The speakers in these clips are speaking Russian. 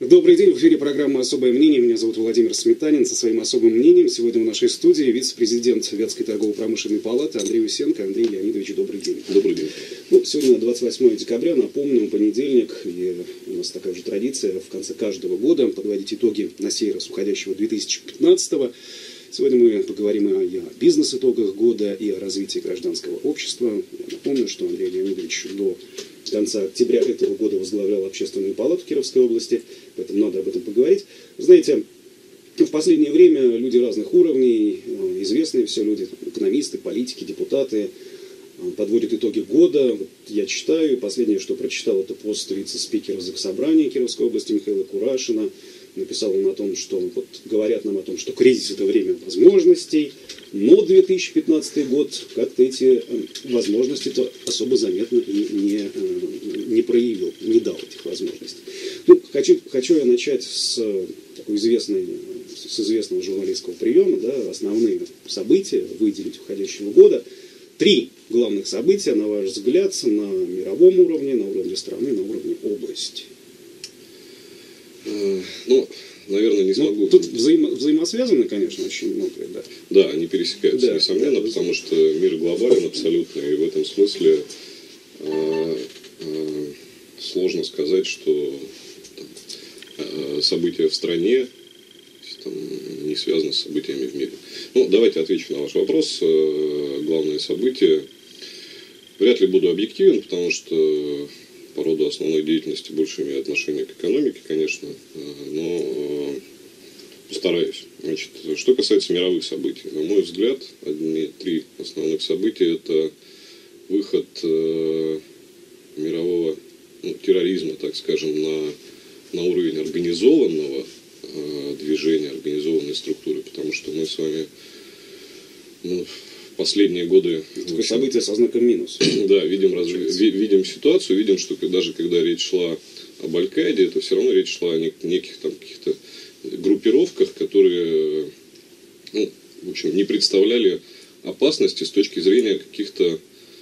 Добрый день, в эфире программа «Особое мнение». Меня зовут Владимир Сметанин. Со своим особым мнением сегодня в нашей студии вице-президент Вятской торгово-промышленной палаты Андрей Усенко. Андрей Леонидович, добрый день. Добрый день. Сегодня 28 декабря, напомню, понедельник, и у нас такая же традиция в конце каждого года подводить итоги на сей раз уходящего 2015-го. Сегодня мы поговорим и о бизнес-итогах года, и о развитии гражданского общества. Я напомню, что Андрей Леонидович до конца октября этого года возглавлял Общественную палату Кировской области, поэтому надо об этом поговорить. Знаете, в последнее время люди разных уровней, известные все люди, экономисты, политики, депутаты, подводят итоги года. Вот я читаю, последнее, что прочитал, это пост вице-спикера Заксобрания Кировской области Михаила Курашина. Написал он о том, что вот, говорят нам о том, что кризис — это время возможностей, но 2015 год как-то эти возможности-то особо заметно и не проявил, не дал этих возможностей. Хочу я начать с известного журналистского приема, да, основные события выделить уходящего года. 3 главных события, на ваш взгляд, на мировом уровне, на уровне страны, на уровне области. Наверное, не смогу. Тут взаимосвязаны, конечно, очень многое, да. Да, они пересекаются, да, несомненно, да, потому что мир глобален абсолютно, и в этом смысле сложно сказать, что события в стране не связаны с событиями в мире. Давайте отвечу на ваш вопрос. Главные события. Вряд ли буду объективен, потому что по роду основной деятельности больше имею отношение к экономике, конечно, но постараюсь. Значит, что касается мировых событий, на мой взгляд, 3 основных события — это выход мирового терроризма, так скажем, на уровень организованного движения, организованной структуры, потому что мы с вами в последние годы... Такое событие со знаком минус. Да, видим ситуацию, видим, что даже когда речь шла об Аль-Каиде, это все равно речь шла о неких там каких-то группировках, которые, в общем, не представляли опасности с точки зрения каких-то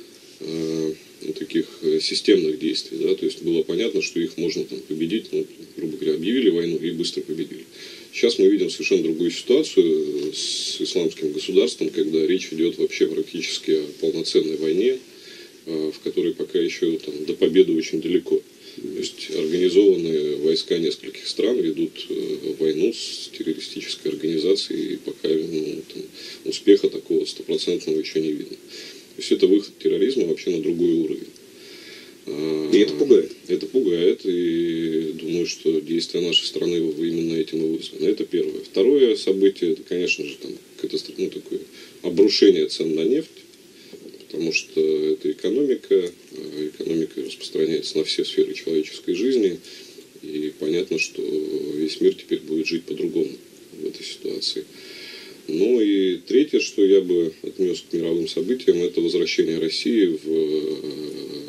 таких системных действий, да, то есть было понятно, что их можно там победить, грубо говоря, объявили войну и быстро победили. Сейчас мы видим совершенно другую ситуацию с исламским государством, когда речь идет вообще практически о полноценной войне, в которой пока еще до победы очень далеко. То есть организованные войска нескольких стран ведут войну с террористической организацией, и пока успеха такого стопроцентного еще не видно. То есть это выход терроризма вообще на другой уровень. И это пугает. Это пугает, и думаю, что действия нашей страны именно этим и вызваны. Это первое. Второе событие — это, конечно же, такое обрушение цен на нефть, потому что это экономика распространяется на все сферы человеческой жизни, и понятно, что весь мир теперь будет жить по-другому в этой ситуации. И третье, что я бы отнес к мировым событиям, это возвращение России в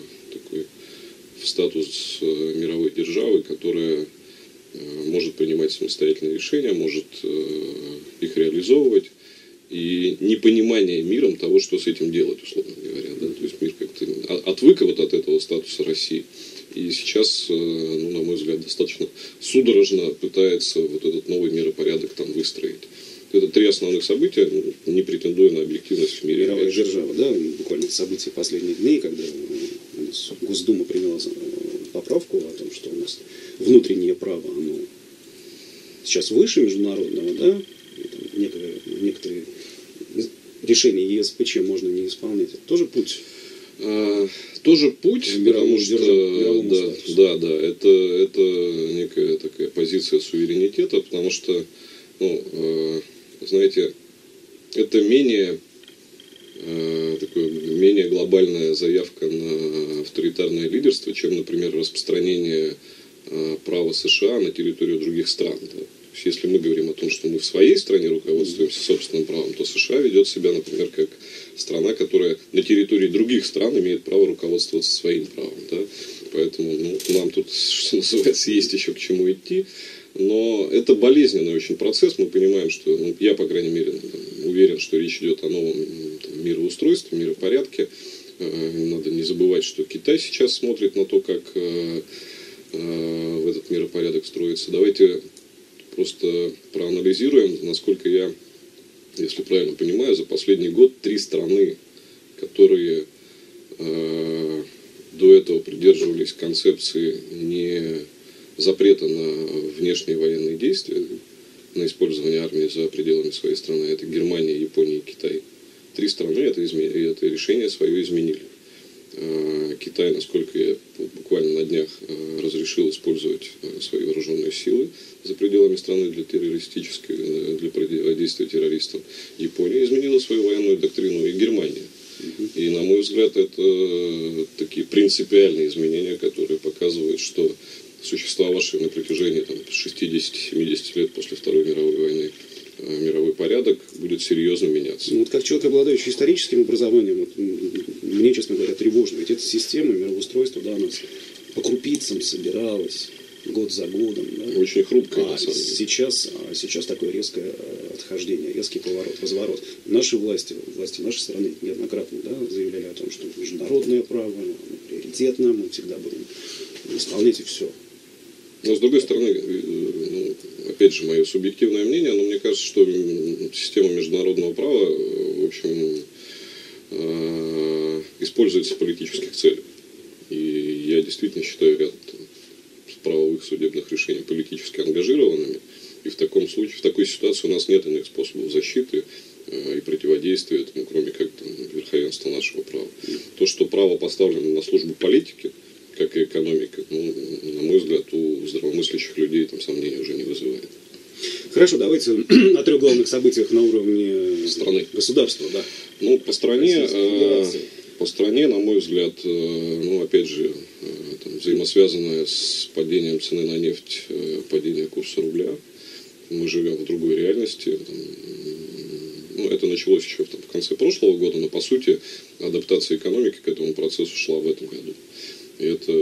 статус мировой державы, которая может принимать самостоятельные решения, может их реализовывать, и непонимание миром того, что с этим делать, условно говоря. Да? То есть мир как-то отвык от этого статуса России. И сейчас, на мой взгляд, достаточно судорожно пытается вот этот новый миропорядок там выстроить. Это 3 основных события, не претендуя на объективность в мире. Мировая держава, да, буквально события последних дней, когда Госдума приняла поправку о том, что у нас внутреннее право, оно сейчас выше международного, да, некоторые решения ЕСПЧ можно не исполнять. Это тоже путь? Тоже путь, потому что это некая такая позиция суверенитета, потому что, знаете, это менее глобальная заявка на авторитарное лидерство, чем, например, распространение права США на территорию других стран. Да. То есть, если мы говорим о том, что мы в своей стране руководствуемся собственным правом, то США ведет себя, например, как страна, которая на территории других стран имеет право руководствоваться своим правом. Да. Поэтому нам тут, что называется, есть еще к чему идти. Но это болезненный очень процесс. Мы понимаем, что, я, по крайней мере, уверен, что речь идет о новом мироустройстве, миропорядке. Надо не забывать, что Китай сейчас смотрит на то, как в этот миропорядок строится. Давайте просто проанализируем, насколько я, если правильно понимаю, за последний год 3 страны, которые до этого придерживались концепции не запрета на внешние военные действия, на использование армии за пределами своей страны, это Германия, Япония и Китай. 3 страны это решение свое изменили. Китай, насколько я буквально на днях разрешил использовать свои вооруженные силы за пределами страны для противодействия террористам. Япония изменила свою военную доктрину, и Германия. И, на мой взгляд, это такие принципиальные изменения, которые показывают, что существовавший на протяжении 60-70 лет после Второй мировой войны мировой порядок будет серьезно меняться. Ну, вот как человек, обладающий историческим образованием, вот, мне, честно говоря, тревожно. Ведь эта система мировоустройства, да, у нас по крупицам собиралась год за годом. Да? Очень хрупкая, на самом деле. Сейчас такое резкое отхождение, резкий поворот, разворот. Наши власти нашей страны неоднократно, да, заявляли о том, что международное право приоритетно, мы всегда будем исполнять и все. Но, с другой стороны, опять же, мое субъективное мнение, но мне кажется, что система международного права, в общем, используется в политических целях. И я действительно считаю ряд правовых судебных решений политически ангажированными. И в таком случае, в такой ситуации у нас нет иных способов защиты и противодействия этому, кроме как верховенства нашего права. То, что право поставлено на службу политики, как и экономика, на мой взгляд, у здравомыслящих людей там сомнений уже не вызывает. Хорошо, давайте о 3 главных событиях на уровне страны. Государства. Да. Ну, по стране, на мой взгляд, опять же, взаимосвязанное с падением цены на нефть, падение курса рубля. Мы живем в другой реальности. Это началось еще в конце прошлого года, но, по сути, адаптация экономики к этому процессу шла в этом году. И это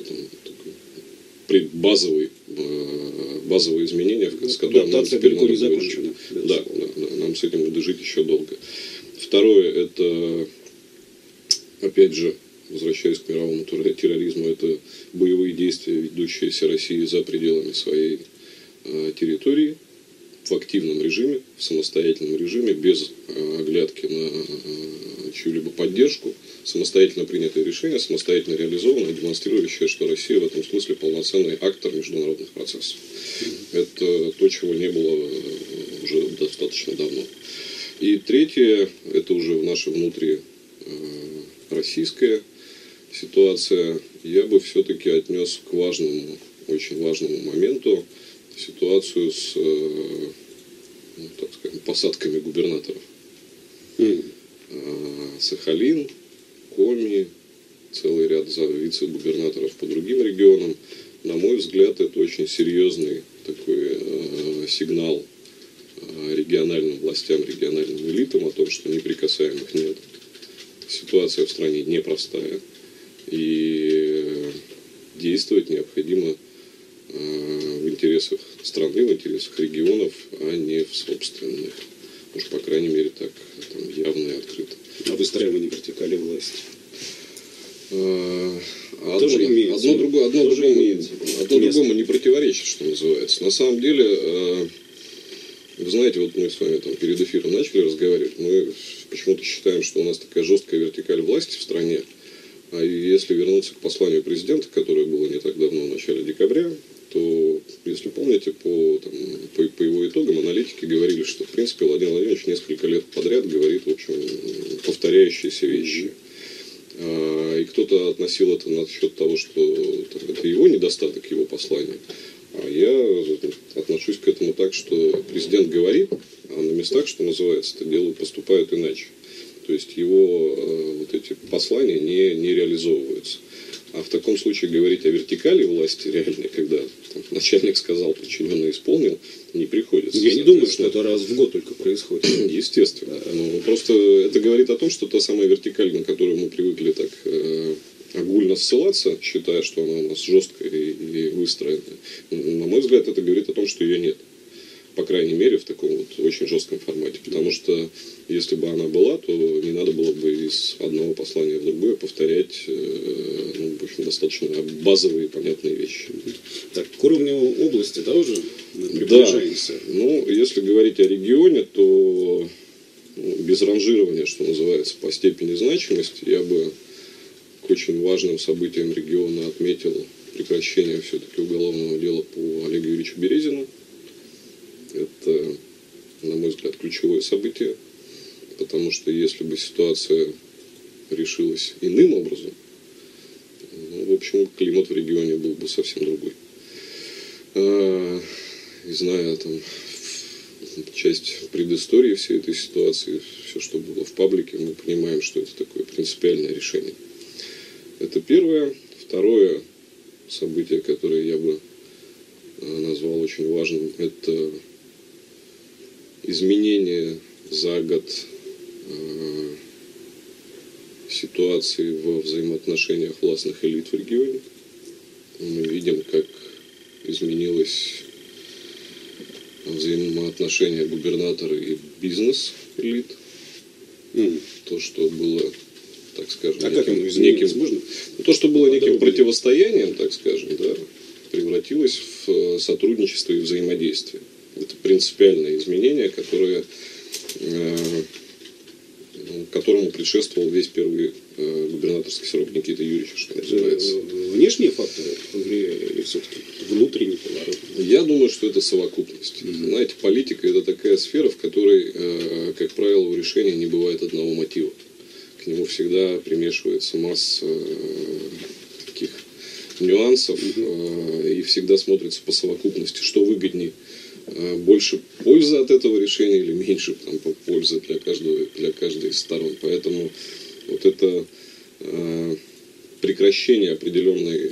базовые изменения, с которыми нам теперь надо жить. Да, нам с этим надо жить еще долго. Второе, это, опять же, возвращаясь к мировому терроризму, это боевые действия, ведущиеся Россией за пределами своей территории, в активном режиме, в самостоятельном режиме, без оглядки на чью-либо поддержку, самостоятельно принятое решение, самостоятельно реализованное, демонстрирующее, что Россия в этом смысле полноценный актор международных процессов. Это то, чего не было уже достаточно давно. И третье, это уже наша внутрироссийская ситуация. Я бы все-таки отнес к важному, очень важному моменту ситуацию с, так скажем, посадками губернаторов. Сахалин, Коми, целый ряд вице-губернаторов по другим регионам. На мой взгляд, это очень серьезный такой сигнал региональным властям, региональным элитам о том, что неприкасаемых нет. Ситуация в стране непростая. И действовать необходимо в интересах страны, в интересах регионов, а не в собственных. Уж, по крайней мере, так явно и открыто. А выстраивание вертикали власти? Одно другому не противоречит, что называется. На самом деле, вы знаете, вот мы с вами перед эфиром начали разговаривать, мы почему-то считаем, что у нас такая жесткая вертикаль власти в стране. А если вернуться к посланию президента, которое было не так давно, в начале декабря, то, если помните, по его итогам аналитики говорили, что, в принципе, Владимир Владимирович несколько лет подряд говорит, в общем, повторяющиеся вещи. И кто-то относил это насчет того, что это его недостаток, его послания. А я отношусь к этому так, что президент говорит, а на местах, что называется, это делают, поступают иначе. То есть его вот эти послания не реализовываются. А в таком случае говорить о вертикали власти реальной, когда начальник сказал, подчиненный исполнил, не приходится. Я не думаю, что это раз в год только происходит. Естественно. Просто это говорит о том, что та самая вертикаль, на которую мы привыкли так огульно ссылаться, считая, что она у нас жесткая и выстроенная, на мой взгляд, это говорит о том, что ее нет. по крайней мере, в таком вот очень жестком формате. Потому что если бы она была, то не надо было бы из одного послания в другое повторять в общем, достаточно базовые и понятные вещи. Так, к уровню области, да, уже мы приближаемся? Да. Ну, если говорить о регионе, то без ранжирования, что называется, по степени значимости, я бы к очень важным событиям региона отметил прекращение все-таки уголовного дела по Олегу Юрьевичу Березину. Это, на мой взгляд, ключевое событие, потому что если бы ситуация решилась иным образом, в общем, климат в регионе был бы совсем другой. И зная там часть предыстории всей этой ситуации, все, что было в паблике, мы понимаем, что это такое принципиальное решение. Это первое. Второе событие, которое я бы назвал очень важным, это изменение за год ситуации во взаимоотношениях властных элит в регионе. Мы видим, как изменилось взаимоотношения губернатора и бизнес-элит. То, что было, так скажем, то, что было неким противостоянием, так скажем, да, превратилось в сотрудничество и взаимодействие. Это принципиальное изменение, которому предшествовал весь первый губернаторский срок Никиты Юрьевича, что называется. Внешние факторы или все-таки внутренний поворот? Я думаю, что это совокупность. Знаете, политика – это такая сфера, в которой, как правило, у решения не бывает одного мотива. К нему всегда примешивается масса таких нюансов, и всегда смотрится по совокупности, что выгоднее. Больше пользы от этого решения или меньше пользы для каждой из сторон. Поэтому вот это прекращение определенной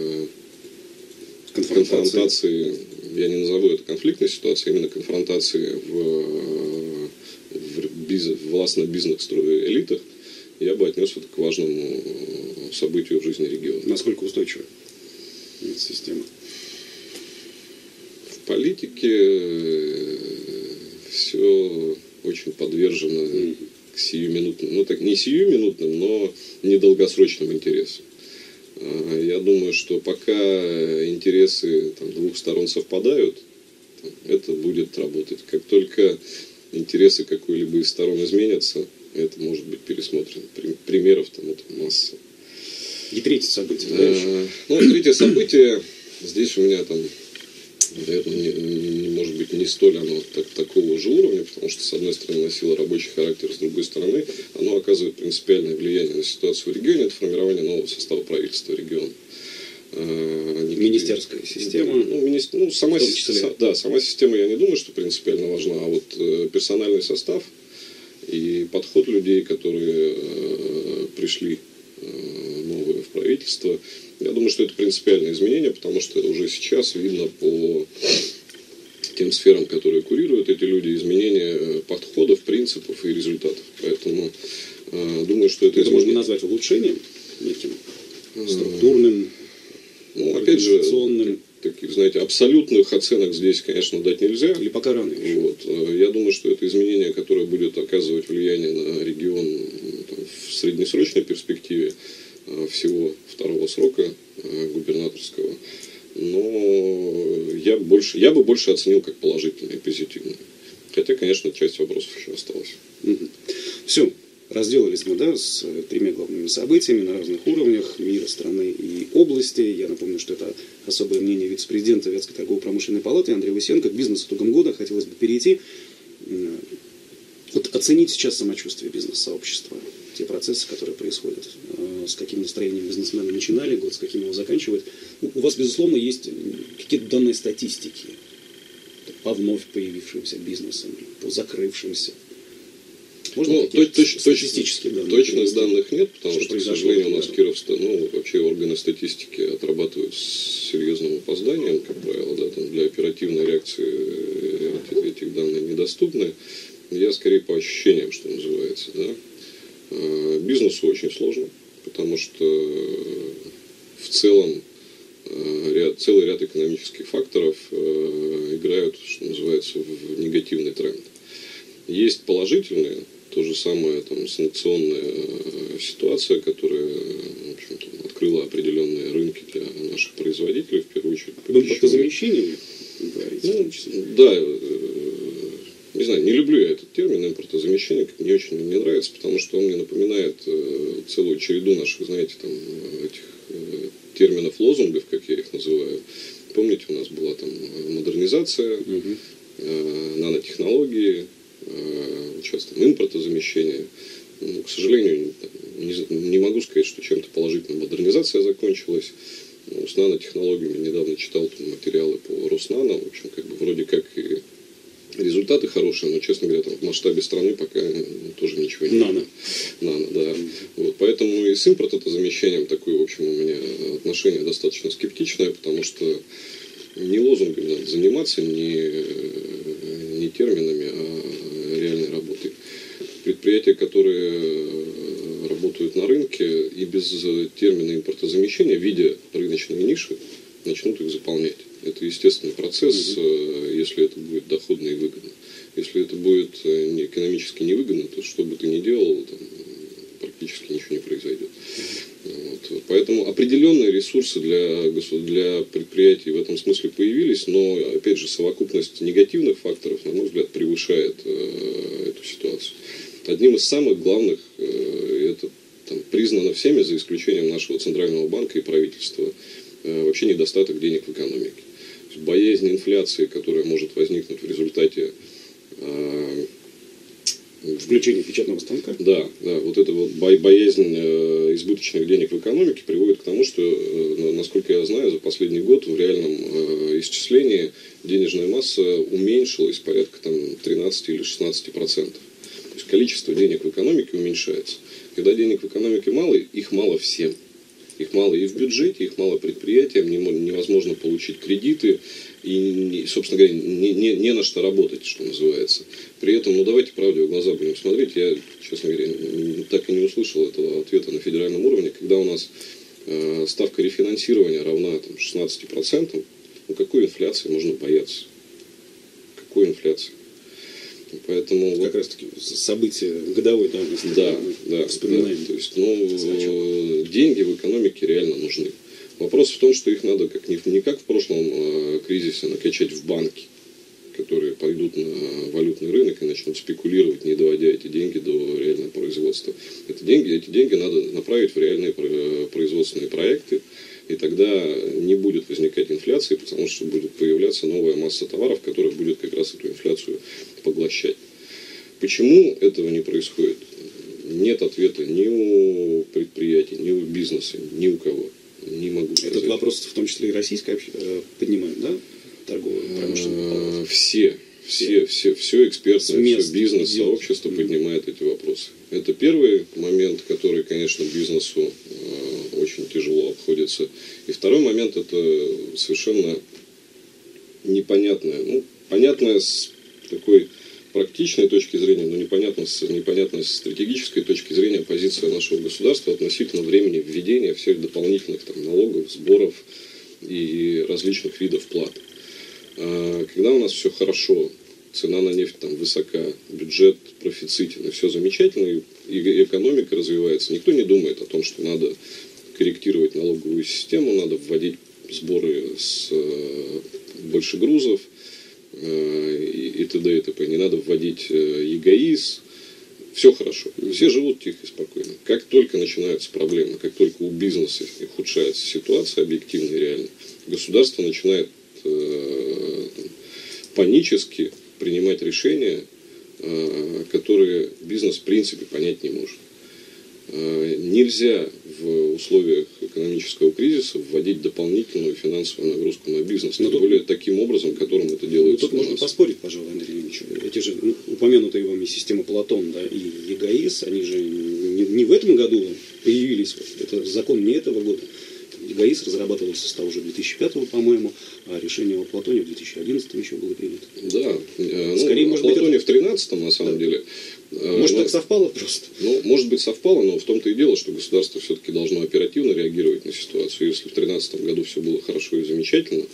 конфронтации, я не назову это конфликтной ситуацией, а именно конфронтации в властно-бизнес элитах, я бы отнес это к важному событию в жизни региона. Насколько устойчива эта система? В политике все очень подвержено к сиюминутным, не сиюминутным, но недолгосрочным интересам. Я думаю, что пока интересы двух сторон совпадают, это будет работать. Как только интересы какой-либо из сторон изменятся, это может быть пересмотрено. Примеров масса. И третье событие. Третье событие, здесь у меня наверное, может быть, не столь оно такого же уровня, потому что, с одной стороны, носило рабочий характер, с другой стороны, оно оказывает принципиальное влияние на ситуацию в регионе. Это формирование нового состава правительства региона. Министерская система. Сама система, я не думаю, что принципиально важна, а вот персональный состав и подход людей, которые пришли новые в правительство, я думаю, что это принципиальное изменение, потому что уже сейчас видно по тем сферам, которые курируют эти люди, изменение подходов, принципов и результатов. Поэтому думаю, что это изменение... можно назвать улучшением неким структурным, опять же, таких, знаете, абсолютных оценок здесь, конечно, дать нельзя. Или пока рано еще. Я думаю, что это изменение, которое будет оказывать влияние на регион в среднесрочной перспективе всего второго срока губернаторского. Но я бы больше оценил как положительное и позитивное. Хотя, конечно, часть вопросов еще осталась. Все. Разделались мы, с тремя главными событиями на разных уровнях мира, страны и области. Я напомню, что это особое мнение вице-президента Вятской торгово-промышленной палаты Андрея Лысенко. К бизнесу итогам года хотелось бы перейти. Оценить сейчас самочувствие бизнес-сообщества, те процессы, которые происходят, с каким настроением бизнесмены начинали год, с каким его заканчивают. У вас, безусловно, есть какие-то данные статистики по вновь появившимся бизнесам, по закрывшимся. Можно статистических данных? Точных данных нет, потому что, к сожалению, у нас Кировство, вообще органы статистики отрабатывают с серьезным опозданием, как правило, для оперативной реакции этих данных недоступны. Я скорее по ощущениям, что называется. Бизнесу очень сложно, потому что в целом целый ряд экономических факторов играют, что называется, скатывается в негативный тренд. Есть положительные, то же самое там, санкционная ситуация, которая, в общем-то, открыла определенные рынки для наших производителей, в первую очередь. Импортозамещение, говорите? Да, не знаю, не люблю я этот термин импортозамещение, мне очень не нравится, потому что он мне напоминает целую череду наших, знаете, там, этих терминов, лозунгов, как я их называю. Помните, у нас была там модернизация, нанотехнологии, сейчас там импортозамещение. Но, к сожалению, не могу сказать, что чем-то положительным модернизация закончилась. С нанотехнологиями недавно читал там материалы по Роснано. В общем, как бы вроде как и результаты хорошие, но, честно говоря, там, в масштабе страны пока тоже ничего не Нано, да. Вот, поэтому и с импортозамещением такое, в общем, у меня отношение достаточно скептичное, потому что не лозунгами надо заниматься, не терминами, а реальной работой. Предприятия, которые работают на рынке и без термина импортозамещения, видя рыночные ниши, начнут их заполнять. Это естественный процесс, если это будет доходно и выгодно. Если это будет экономически невыгодно, то что бы ты ни делал, там, практически ничего не произойдет. Вот. Поэтому определенные ресурсы для предприятий в этом смысле появились, но, опять же, совокупность негативных факторов, на мой взгляд, превышает эту ситуацию. Одним из самых главных, это там, признано всеми, за исключением нашего Центрального банка и правительства, вообще недостаток денег в экономике. Боязнь инфляции, которая может возникнуть в результате включение печатного станка? Да, вот эта вот боязнь избыточных денег в экономике приводит к тому, что, насколько я знаю, за последний год в реальном исчислении денежная масса уменьшилась порядка там, 13 или 16%. То есть количество денег в экономике уменьшается. Когда денег в экономике мало, их мало всем. Их мало и в бюджете, их мало предприятиям, невозможно получить кредиты и, собственно говоря, не на что работать, что называется. При этом, ну давайте правде в глаза будем смотреть. Я, честно говоря, так и не услышал этого ответа на федеральном уровне. Когда у нас ставка рефинансирования равна там, 16%, ну какой инфляции можно бояться? Какой инфляции? Поэтому как раз таки события годовой давности. Да, вспоминаем. Да, то есть, деньги в экономике реально нужны. Вопрос в том, что их надо не как в прошлом кризисе накачать в банки, которые пойдут на валютный рынок и начнут спекулировать, не доводя эти деньги до реального производства. Эти деньги надо направить в реальные производственные проекты, и тогда не будет возникать инфляции, потому что будет появляться новая масса товаров, которая будет как раз эту инфляцию поглощать. Почему этого не происходит? Нет ответа ни у предприятий, ни у бизнеса, ни у кого. Не могу сказать. Этот вопрос в том числе и российское поднимают, да? Торговые, промышленные. Все экспертное, все бизнес-сообщество поднимает эти вопросы. Это первый момент, который, конечно, бизнесу очень тяжело обходится. И второй момент, это совершенно непонятное, понятное с такой практичной точки зрения, но непонятно с стратегической точки зрения позиция нашего государства относительно времени введения всех дополнительных там, налогов, сборов и различных видов плат. Когда у нас все хорошо, цена на нефть там высока, бюджет профицитен, и все замечательно, и экономика развивается, никто не думает о том, что надо корректировать налоговую систему, надо вводить сборы с больше грузов, и т.д. и т.п. Не надо вводить ЕГАИС. Все хорошо. Все живут тихо и спокойно. Как только начинаются проблемы, как только у бизнеса ухудшается ситуация объективно и реально, государство начинает панически принимать решения, которые бизнес в принципе понять не может. Нельзя в условиях экономического кризиса вводить дополнительную финансовую нагрузку на бизнес, тем более таким образом, которым это делается. Тут можно поспорить, пожалуй, Андрей Ильич. Эти же упомянутые вами системы Платон, да, и ЕГАИС, они же не в этом году появились. Это закон не этого года. ЕГАИС разрабатывался с того же 2005, по-моему, а решение о Платоне в 2011 еще было принято. Да, скорее, может быть, Платоне в 2013 на самом деле. Может, так совпало просто? Может быть, совпало, но в том-то и дело, что государство все-таки должно оперативно реагировать на ситуацию. Если в 2013 году все было хорошо и замечательно,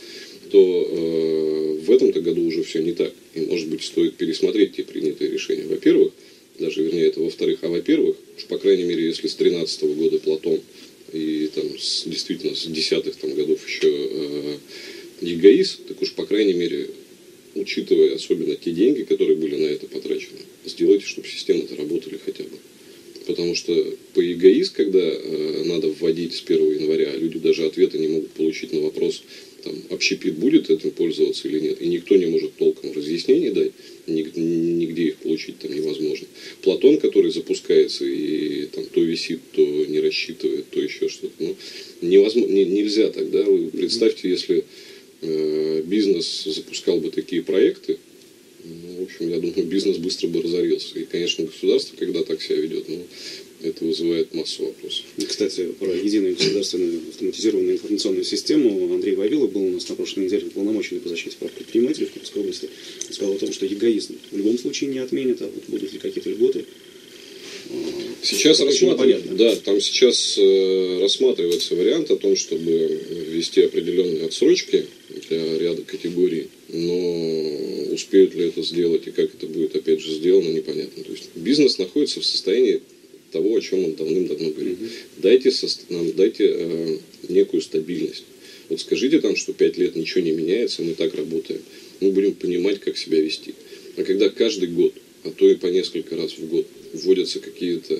то в этом-то году уже все не так. И, может быть, стоит пересмотреть те принятые решения. Во-первых, даже, вернее, это во-вторых, а во-первых, уж, по крайней мере, если с 2013 года Платон и там, действительно с 10-х там, годов еще ЕГАИС, так уж, по крайней мере, учитывая особенно те деньги, которые были на это потрачены, сделайте, чтобы системы-то работали хотя бы. Потому что по ЕГАИС, когда надо вводить с 1 января, люди даже ответа не могут получить на вопрос, там, общепит будет этим пользоваться или нет, и никто не может толком разъяснений дать, нигде их получить там невозможно. Платон, который запускается и там то висит, то не рассчитывает, то еще что-то. Ну, нельзя тогда. Вы представьте, если бизнес запускал бы такие проекты, ну, в общем, я думаю, бизнес быстро бы разорился. И, конечно, государство, когда так себя ведет, ну, это вызывает массу вопросов. Кстати, про единую государственную автоматизированную информационную систему Андрей Вавилов был у нас на прошлой неделе уполномоченный по защите прав предпринимателей в Курской области. Он сказал о том, что ЕГАИС в любом случае не отменят, а вот будут ли какие-то льготы. Сейчас там сейчас рассматривается вариант о том, чтобы ввести определенные отсрочки для ряда категорий, но успеют ли это сделать и как это будет опять же сделано, непонятно. То есть бизнес находится в состоянии того, о чем он давным-давно говорит. Дайте некую стабильность. Вот скажите там, что 5 лет ничего не меняется, мы так работаем. Мы будем понимать, как себя вести. А когда каждый год, а то и по несколько раз в год вводятся какие-то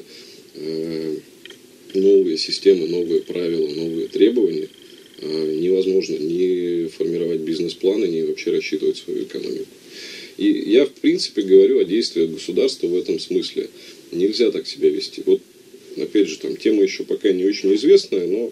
новые системы, новые правила, новые требования, невозможно ни формировать бизнес-планы, ни вообще рассчитывать свою экономику. И я, в принципе, говорю о действиях государства в этом смысле. Нельзя так себя вести. Вот, опять же, там тема еще пока не очень известная, но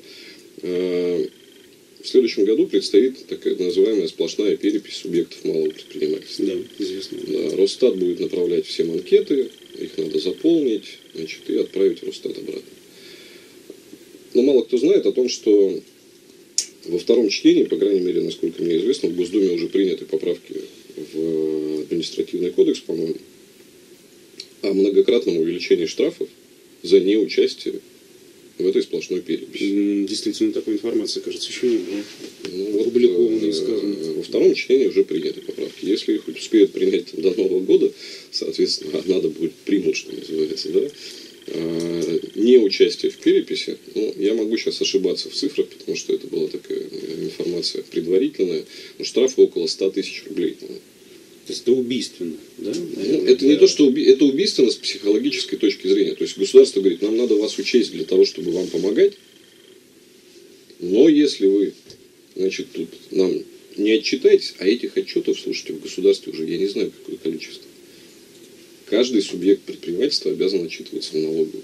в следующем году предстоит так называемая сплошная перепись субъектов малого предпринимательства. Да, известно. Да, Росстат будет направлять всем анкеты, их надо заполнить, значит, и отправить в Росстат обратно. Но мало кто знает о том, что во втором чтении, по крайней мере, насколько мне известно, в Госдуме уже приняты поправки в административный кодекс, по-моему, о многократном увеличении штрафов за неучастие в этой сплошной переписи. Действительно, такой информации, кажется, еще не было. Ну, опубликовано и сказано. Во втором чтении уже приняты поправки. Если их успеют принять до Нового года, соответственно, надо будет примут, что называется, да? Неучастие в переписи, ну, я могу сейчас ошибаться в цифрах, потому что это была такая информация предварительная, но штрафы около 100 тысяч рублей. То есть это убийственно, да? Ну, это не то, что это убийственно с психологической точки зрения. То есть государство говорит, нам надо вас учесть для того, чтобы вам помогать, но если вы, значит, тут нам не отчитаетесь, а этих отчетов, слушайте, в государстве уже я не знаю какое количество. Каждый субъект предпринимательства обязан отчитываться в налоговую.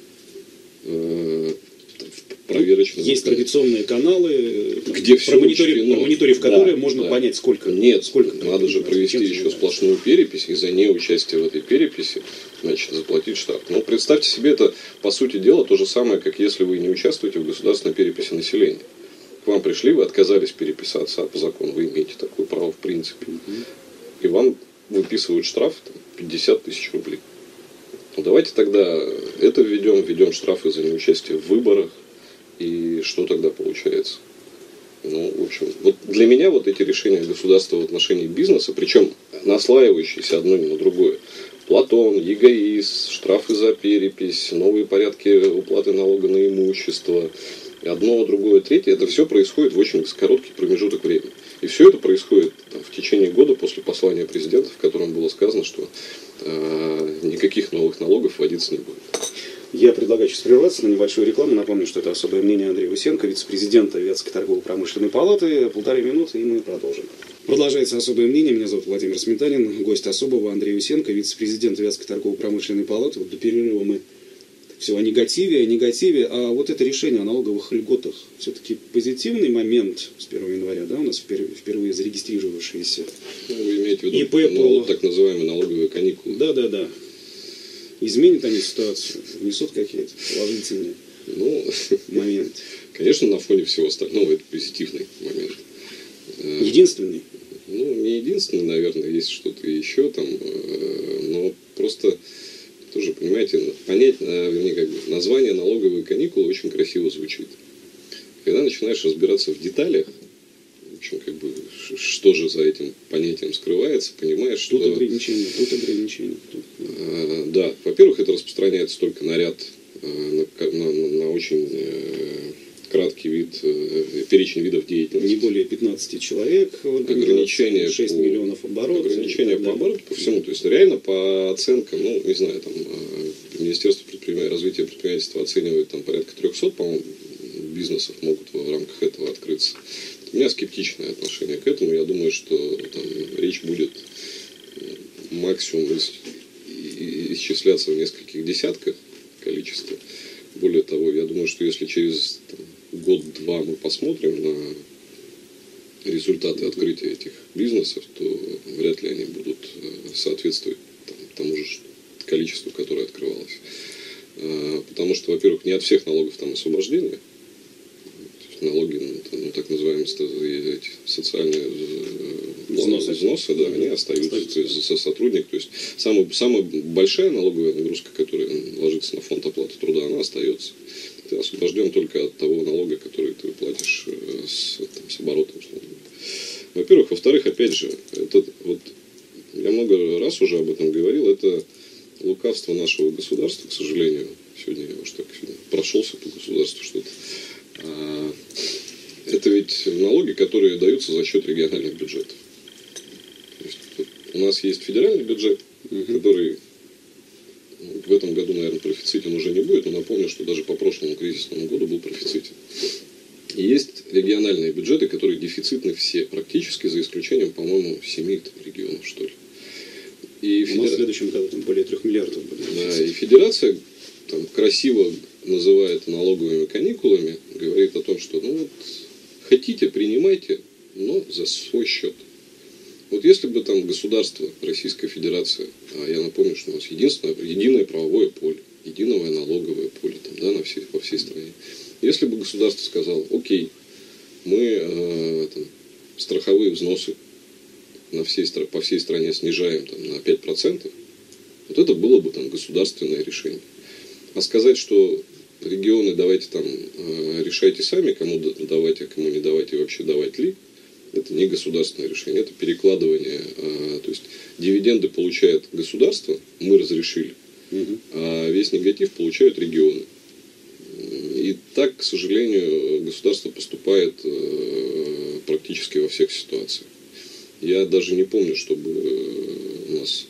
Проверочно. Есть традиционные каналы, где все промониторив которые можно понять, сколько. Нет, надо же провести еще сплошную перепись, и за неучастие в этой переписи, значит, заплатить штраф. Но представьте себе, это, по сути дела, то же самое, как если вы не участвуете в государственной переписи населения. К вам пришли, вы отказались переписаться, а по закону вы имеете такое право в принципе. И вам выписывают штраф 50 тысяч рублей. Ну, давайте тогда это введем штрафы за неучастие в выборах. И что тогда получается? Ну, в общем, вот для меня вот эти решения государства в отношении бизнеса, причем наслаивающиеся одно на другое. Платон, ЕГАИС, штрафы за перепись, новые порядки уплаты налога на имущество, одно, другое, третье, это все происходит в очень короткий промежуток времени. И все это происходит там, в течение года после послания президента, в котором было сказано, что никаких новых налогов вводиться не будет. Я предлагаю сейчас прерваться на небольшую рекламу. Напомню, что это особое мнение Андрея Усенко, вице-президента Вятской торгово-промышленной палаты. 1,5 минуты, и мы продолжим. Продолжается особое мнение. Меня зовут Владимир Сметанин. Гость особого Андрей Усенко, вице-президент Вятской торгово-промышленной палаты. Вот до перерыва мы все о негативе. А вот это решение о налоговых льготах все-таки позитивный момент с 1 января, да, у нас впервые зарегистрировавшиеся. Ну, вы имеете в виду ИП по так называемые налоговые каникулы. Да. Изменят они ситуацию, внесут какие-то положительные моменты. Конечно, на фоне всего остального это позитивный момент. Единственный? Ну, не единственный, наверное, есть что-то еще там, но просто тоже, понимаете, название налоговые каникулы очень красиво звучит. Когда начинаешь разбираться в деталях, в общем, что же за этим понятием скрывается, понимаешь, что... Тут ограничения, тут ограничения. Да, во-первых, это распространяется только на ряд, на очень краткий вид, перечень видов деятельности. Не более 15 человек, ограничения 6 миллионов оборотов. Ограничения по обороту, по всему. То есть реально по оценкам, ну, не знаю, там Министерство развития предпринимательства оценивает там порядка 300, по-моему, бизнесов могут в рамках этого открыться. У меня скептичное отношение к этому. Я думаю, что там речь будет максимум исчисляться в нескольких десятках количества. Более того, я думаю, что если через год-два мы посмотрим на результаты открытия этих бизнесов, то вряд ли они будут соответствовать тому же количеству, которое открывалось. Потому что, во-первых, не от всех налогов там освобождение. Налоги, ну, так называемые эти социальные взносы, да, они остаются. То есть за сотрудник. То есть самая большая налоговая нагрузка, которая ложится на фонд оплаты труда, она остается. Ты освобожден только от того налога, который ты платишь с оборотом. Во-первых. Во-вторых, опять же, это, вот, я много раз уже об этом говорил, это лукавство нашего государства, к сожалению. Сегодня я уж так прошелся по государству что-то. Это ведь налоги, которые даются за счет региональных бюджетов. То есть, у нас есть федеральный бюджет, который в этом году, наверное, профицитен уже не будет, но напомню, что даже по прошлому кризисному году был профицитен. И есть региональные бюджеты, которые дефицитны все, практически за исключением, по-моему, 7 регионов, что ли. И у нас в следующем году там более 3 миллиардов будет. Да, и федерация там красиво называет налоговыми каникулами, говорит о том, что ну вот хотите, принимайте, но за свой счет. Вот если бы там государство, Российская Федерация, а я напомню, что у нас единое правовое поле, единое налоговое поле там, да, по всей стране. Если бы государство сказало, окей, мы страховые взносы по всей стране снижаем там, на 5%, вот это было бы там государственное решение. А сказать, что регионы давайте там решайте сами, кому давать, а кому не давать и вообще давать ли, это не государственное решение, это перекладывание. То есть дивиденды получает государство, мы разрешили, а весь негатив получают регионы. И так, к сожалению, государство поступает практически во всех ситуациях. Я даже не помню, чтобы у нас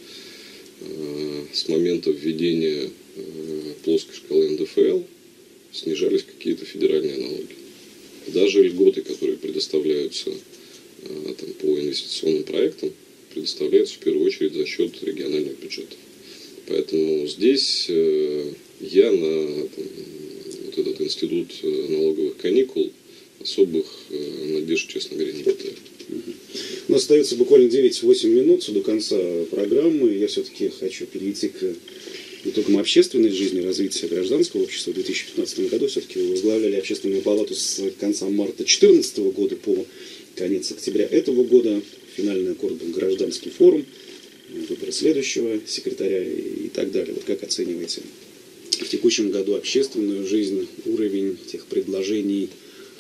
с момента введения плоской шкалы НДФЛ снижались какие-то федеральные налоги. Даже льготы, которые предоставляются там, по инвестиционным проектам, предоставляются в первую очередь за счет региональных бюджетов. Поэтому здесь я на вот этот институт налоговых каникул особых надежд, честно говоря, не питаю. У нас остается буквально 9-8 минут до конца программы. Я все-таки хочу перейти к итогам общественной жизни, развития гражданского общества в 2015 году. Все-таки вы возглавляли общественную палату с конца марта 2014 года по конец октября этого года. Финальный аккорд был гражданский форум, выборы следующего секретаря и так далее. Вот как оцениваете в текущем году общественную жизнь, уровень тех предложений,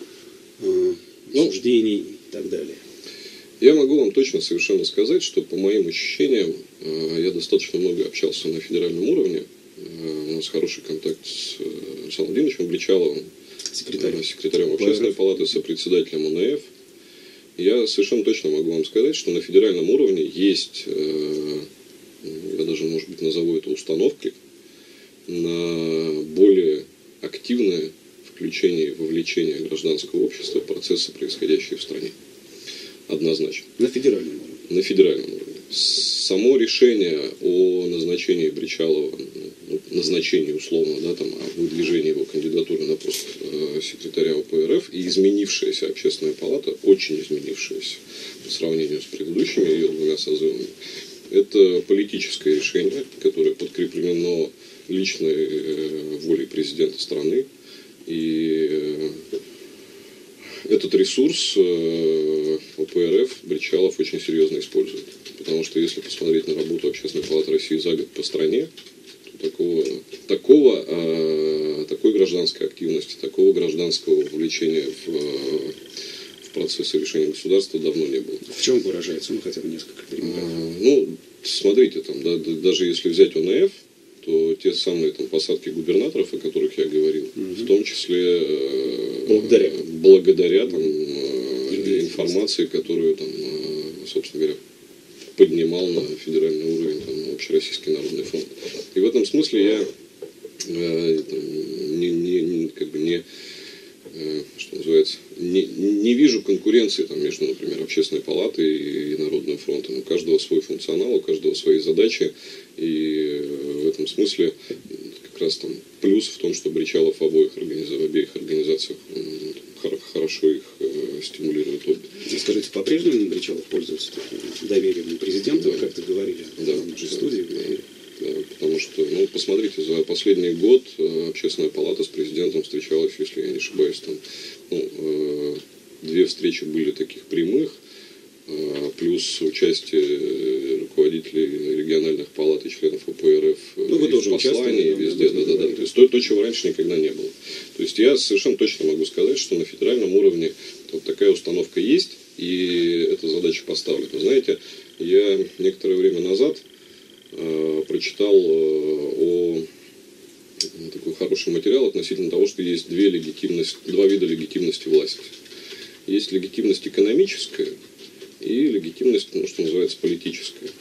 суждений и так далее? Я могу вам точно совершенно сказать, что по моим ощущениям, я достаточно много общался на федеральном уровне. У нас хороший контакт с Александром Владимировичем Бричаловым, секретарем общественной палаты, сопредседателем УНФ. Я совершенно точно могу вам сказать, что на федеральном уровне есть, я даже, может быть, назову это установкой, на более активное включение и вовлечение гражданского общества в процессы, происходящие в стране. Однозначно. На федеральном уровне. На федеральном уровне. Само решение о назначении Бричалова, назначении условно, да, там, о выдвижении его кандидатуры на пост секретаря ОПРФ и изменившаяся общественная палата, очень изменившаяся по сравнению с предыдущими ее двумя созывами, это политическое решение, которое подкреплено личной волей президента страны. И этот ресурс ОПРФ Бричалов очень серьезно использует. Потому что если посмотреть на работу Общественной палаты России за год по стране, то такой гражданской активности, такого гражданского вовлечения в процесса решения государства давно не было. В чем выражается? Ну, хотя бы несколько примеров. Ну, смотрите, там, даже если взять ОНФ, то те самые там посадки губернаторов, о которых я говорил, в том числе благодаря там, информации, которую там, собственно говоря, поднимал на федеральный уровень там, Общероссийский народный фронт. И в этом смысле я что называется, не вижу конкуренции там, между, например, Общественной палатой и Народным фронтом. У каждого свой функционал, у каждого свои задачи. И в этом смысле как раз там плюс в том, что Бричалов в обеих организациях хорошо их стимулирует обе. Скажите, по-прежнему Бричалов пользуется доверием президента, как ты говорили в нашей студии? Да, потому что, ну, посмотрите, за последний год Общественная палата с президентом встречалась, если я не ошибаюсь, там, ну, 2 встречи были таких прямых, плюс участие руководителей региональных палат и членов ОПРФ в послании, везде, да. То есть то, чего раньше никогда не было. То есть я совершенно точно могу сказать, что на федеральном уровне вот такая установка есть, и эта задача поставлена. Знаете, я некоторое время назад прочитал такой хороший материал относительно того, что есть два вида легитимности власти. Есть легитимность экономическая и легитимность, ну, что называется, политическая.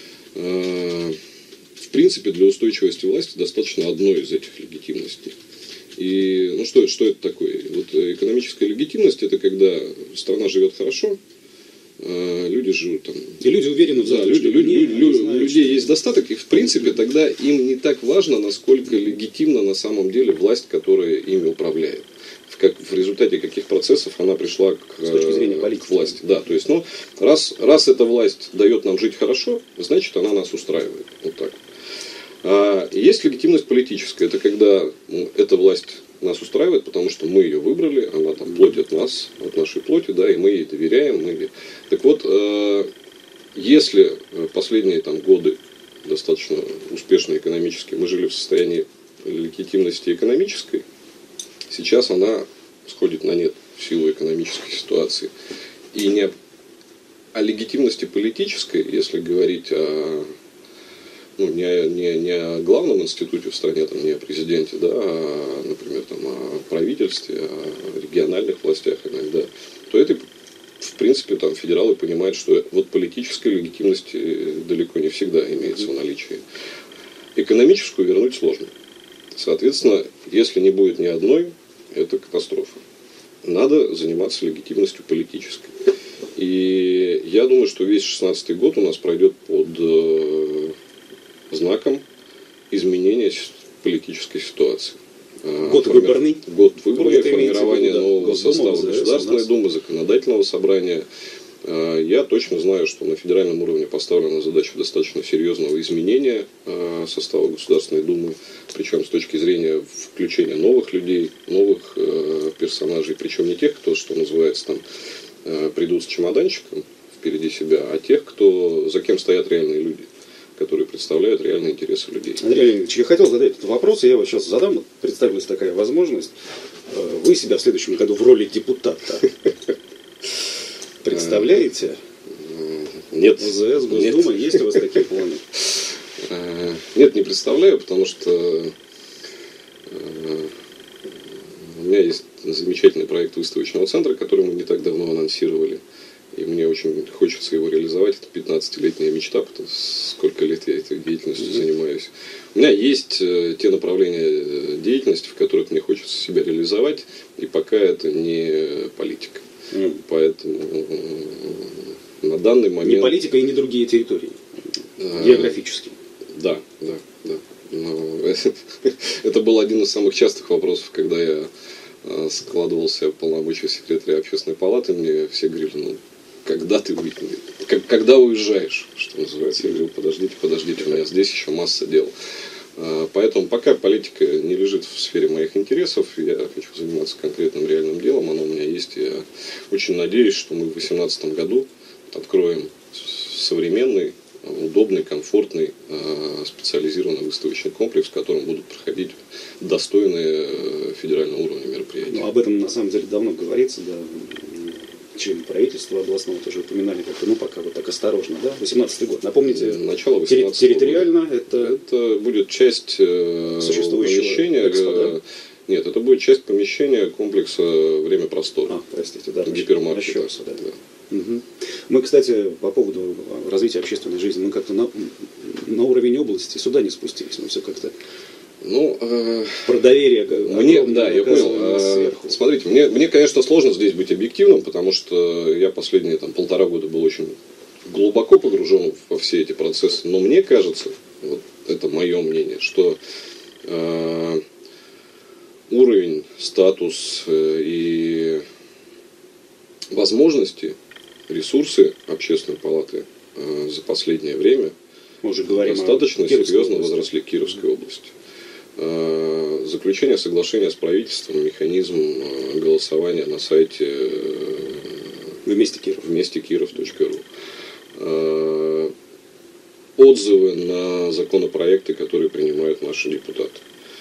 В принципе, для устойчивости власти достаточно одной из этих легитимностей. И ну, что это такое? Вот экономическая легитимность – это когда страна живет хорошо, люди живут там. И люди уверены в завтрашнем дне. У людей есть достаток, и в принципе тогда им не так важно, насколько легитимна на самом деле власть, которая ими управляет. В результате каких процессов она пришла к власти. Да, то есть, ну, раз эта власть дает нам жить хорошо, значит она нас устраивает. Вот так. Есть легитимность политическая. Это когда эта власть нас устраивает, потому что мы ее выбрали, она там плоть от нас, от нашей плоти, да, и мы ей доверяем. Так вот, если последние там годы достаточно успешно экономически мы жили в состоянии легитимности экономической, сейчас она сходит на нет в силу экономической ситуации. И не о легитимности политической, если говорить не о главном институте в стране, там, не о президенте, да, а, например, там, о правительстве, о региональных властях иногда, то это, в принципе, там, федералы понимают, что вот политической легитимности далеко не всегда имеется в наличии. Экономическую вернуть сложно. Соответственно, если не будет ни одной, это катастрофа. Надо заниматься легитимностью политической. И я думаю, что весь 2016 год у нас пройдет под знаком изменения политической ситуации. Год выборный. Год выборный, формирование нового состава Государственной Думы, Законодательного собрания. Я точно знаю, что на федеральном уровне поставлена задача достаточно серьезного изменения состава Государственной Думы, причем с точки зрения включения новых людей, новых персонажей, причем не тех, кто, что называется, там, придут с чемоданчиком впереди себя, а тех, за кем стоят реальные люди, которые представляют реальные интересы людей. Андрей Леонидович, я хотел задать этот вопрос, и я его сейчас задам. Представилась такая возможность. Вы себя в следующем году в роли депутата представляете? Нет. ВЗС, Госдума, есть у вас такие планы? Нет, не представляю, потому что у меня есть замечательный проект выставочного центра, который мы не так давно анонсировали. И мне очень хочется его реализовать. Это 15-летняя мечта, потому что сколько лет я этой деятельностью занимаюсь. У меня есть те направления деятельности, в которых мне хочется себя реализовать, и пока это не политика. Поэтому на данный момент... Не политика и не другие территории, географически. Да. Это был один из самых частых вопросов, когда я складывался в полномочия секретаря общественной палаты. Мне все говорили, когда уезжаешь, что называется. Я говорю, подождите, у меня здесь еще масса дел. Поэтому пока политика не лежит в сфере моих интересов, я хочу заниматься конкретным реальным делом, оно у меня есть. Я очень надеюсь, что мы в 2018 году откроем современный, удобный, комфортный, специализированный выставочный комплекс, в котором будут проходить достойные федерального уровня мероприятия. Ну, об этом на самом деле давно говорится, да. члены правительства областного тоже упоминали как-то, ну, пока вот так осторожно, да? 18-й год. Напомните, начало 18-го территориально года. это будет часть помещения. да? Нет, это будет часть помещения комплекса «Время-простор». Простите, да. Гипермаркета. Да. Угу. Мы, кстати, по поводу развития общественной жизни, мы как-то на уровень области сюда не спустились, мы все как-то про доверие. Я понял. Сверху. Смотрите, мне, конечно, сложно здесь быть объективным, потому что я последние 1,5 года был очень глубоко погружен во все эти процессы. Но мне кажется, вот это мое мнение, что уровень, статус и возможности, ресурсы Общественной палаты за последнее время мы уже говорим достаточно серьезно возросли в Кировской области. Заключение соглашения с правительством, механизм голосования на сайте «Вместе Киров». вместекиров.ру. Отзывы на законопроекты, которые принимают наши депутаты.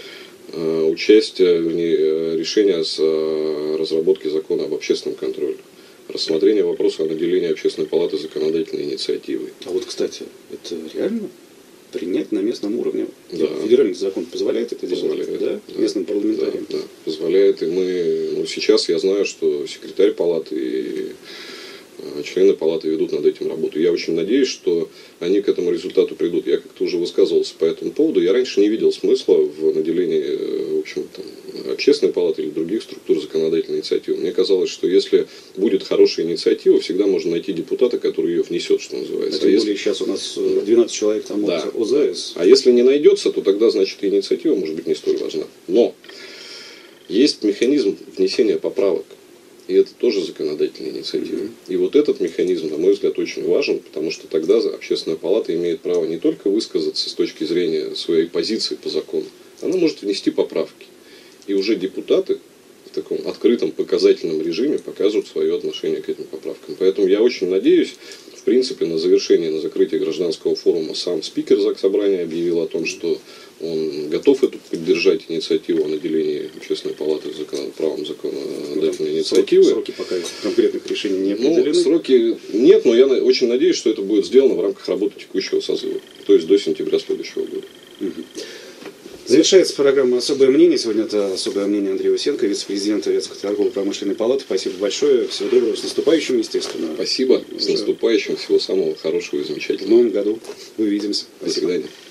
Решение о разработке закона об общественном контроле. Рассмотрение вопроса о наделении Общественной палаты законодательной инициативой. А вот, кстати, это реально принять на местном уровне? Да. Федеральный закон позволяет это делать? Позволяет, да? Местным парламентариям? Да, позволяет. И мы, сейчас я знаю, что секретарь палаты и члены палаты ведут над этим работу. Я очень надеюсь, что они к этому результату придут. Я как-то уже высказывался по этому поводу. Я раньше не видел смысла в наделении, в общем, Общественной палаты или других структур законодательной инициативы. Мне казалось, что если будет хорошая инициатива, всегда можно найти депутата, который ее внесет, что называется. Тем более сейчас у нас 12 человек там от ОЗС. А если не найдется, то тогда, значит, инициатива может быть не столь важна. Но есть механизм внесения поправок. И это тоже законодательная инициатива. И вот этот механизм, на мой взгляд, очень важен, потому что тогда Общественная палата имеет право не только высказаться с точки зрения своей позиции по закону, она может внести поправки. И уже депутаты в таком открытом показательном режиме показывают свое отношение к этим поправкам. Поэтому я очень надеюсь, в принципе, на закрытии гражданского форума сам спикер Заксобрания объявил о том, что он готов поддержать инициативу о наделении Общественной палаты правом законодательной инициативы. Сроки пока конкретных решений не определены? Сроки нет, но я очень надеюсь, что это будет сделано в рамках работы текущего созыва. То есть до сентября следующего года. Завершается программа «Особое мнение». Сегодня это особое мнение Андрея Усенко, вице-президента Ветской торгово-промышленной палаты. Спасибо большое. Всего доброго. С наступающим, естественно. Спасибо. С наступающим. Всего самого хорошего и замечательного. В новом году увидимся. До свидания.